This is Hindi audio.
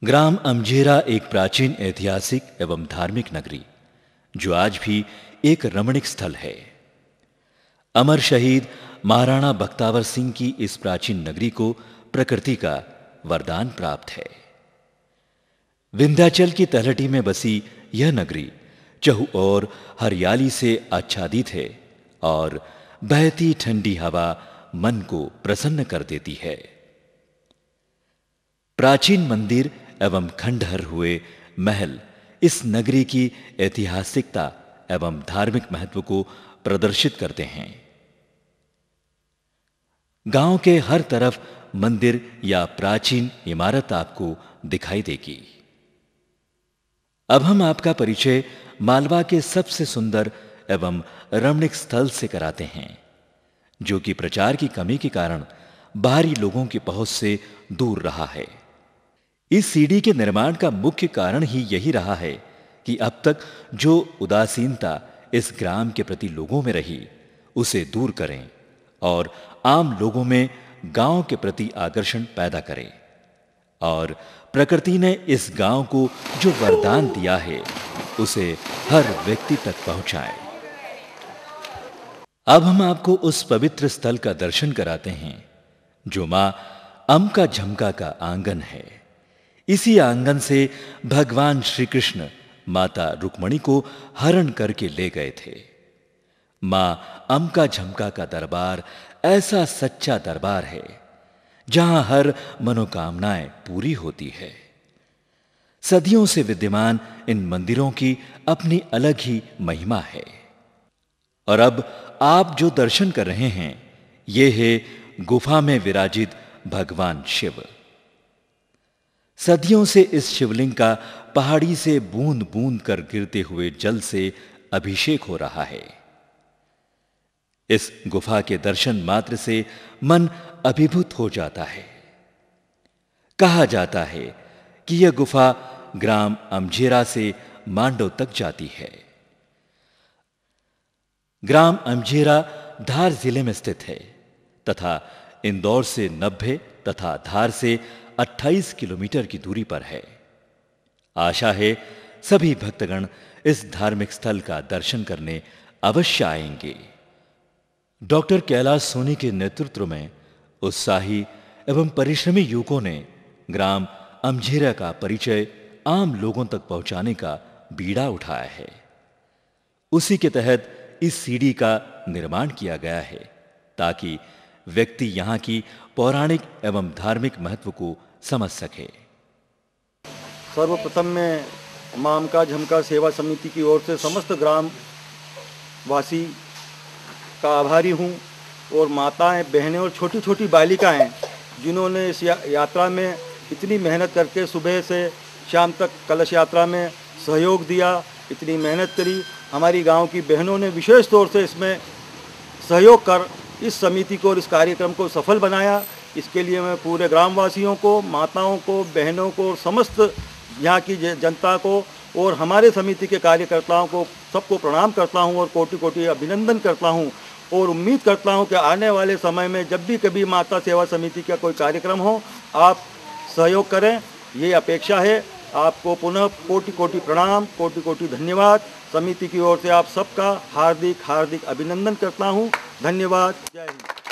ग्राम अमझेरा एक प्राचीन ऐतिहासिक एवं धार्मिक नगरी जो आज भी एक रमणीक स्थल है। अमर शहीद महाराणा बख्तावर सिंह की इस प्राचीन नगरी को प्रकृति का वरदान प्राप्त है। विंध्याचल की तलहटी में बसी यह नगरी चहु ओर हरियाली से आच्छादित है और बहती ठंडी हवा मन को प्रसन्न कर देती है। प्राचीन मंदिर एवं खंडहर हुए महल इस नगरी की ऐतिहासिकता एवं धार्मिक महत्व को प्रदर्शित करते हैं। गांव के हर तरफ मंदिर या प्राचीन इमारत आपको दिखाई देगी। अब हम आपका परिचय मालवा के सबसे सुंदर एवं रमणीक स्थल से कराते हैं, जो कि प्रचार की कमी के कारण बाहरी लोगों की पहुंच से दूर रहा है। इस सीढ़ी के निर्माण का मुख्य कारण ही यही रहा है कि अब तक जो उदासीनता इस ग्राम के प्रति लोगों में रही उसे दूर करें और आम लोगों में गांव के प्रति आकर्षण पैदा करें और प्रकृति ने इस गांव को जो वरदान दिया है उसे हर व्यक्ति तक पहुंचाएं। अब हम आपको उस पवित्र स्थल का दर्शन कराते हैं जो मां अमका झमका का आंगन है। इसी आंगन से भगवान श्री कृष्ण माता रुक्मणी को हरण करके ले गए थे। मां अमका झमका का दरबार ऐसा सच्चा दरबार है जहां हर मनोकामनाएं पूरी होती है। सदियों से विद्यमान इन मंदिरों की अपनी अलग ही महिमा है। और अब आप जो दर्शन कर रहे हैं ये है गुफा में विराजित भगवान शिव। सदियों से इस शिवलिंग का पहाड़ी से बूंद बूंद कर गिरते हुए जल से अभिषेक हो रहा है। इस गुफा के दर्शन मात्र से मन अभिभूत हो जाता है। कहा जाता है कि यह गुफा ग्राम अमझेरा से मांडव तक जाती है। ग्राम अमझेरा धार जिले में स्थित है तथा इंदौर से 90 तथा धार से 28 किलोमीटर की दूरी पर है। आशा है सभी भक्तगण इस धार्मिक स्थल का दर्शन करने अवश्य आएंगे। डॉक्टर कैलाश सोनी के नेतृत्व में उत्साही एवं परिश्रमी युवकों ने ग्राम अमझेरा का परिचय आम लोगों तक पहुंचाने का बीड़ा उठाया है। उसी के तहत इस सीढ़ी का निर्माण किया गया है ताकि व्यक्ति यहां की पौराणिक एवं धार्मिक महत्व को समझ सके। सर्वप्रथम मैं मां अमका झमका सेवा समिति की ओर से समस्त ग्राम वासी का आभारी हूं और माताएं, बहनें और छोटी छोटी बालिकाएं जिन्होंने इस यात्रा में इतनी मेहनत करके सुबह से शाम तक कलश यात्रा में सहयोग दिया, इतनी मेहनत करी। हमारी गांव की बहनों ने विशेष तौर से इसमें सहयोग कर इस समिति को और इस कार्यक्रम को सफल बनाया। इसके लिए मैं पूरे ग्रामवासियों को, माताओं को, बहनों को और समस्त यहाँ की जनता को और हमारे समिति के कार्यकर्ताओं को सबको प्रणाम करता हूँ और कोटि कोटि अभिनंदन करता हूँ और उम्मीद करता हूँ कि आने वाले समय में जब भी कभी माता सेवा समिति का कोई कार्यक्रम हो आप सहयोग करें, ये अपेक्षा है। आपको पुनः कोटि कोटि प्रणाम, कोटि कोटि धन्यवाद। समिति की ओर से आप सबका हार्दिक हार्दिक अभिनंदन करता हूँ। धन्यवाद। जय हिंद।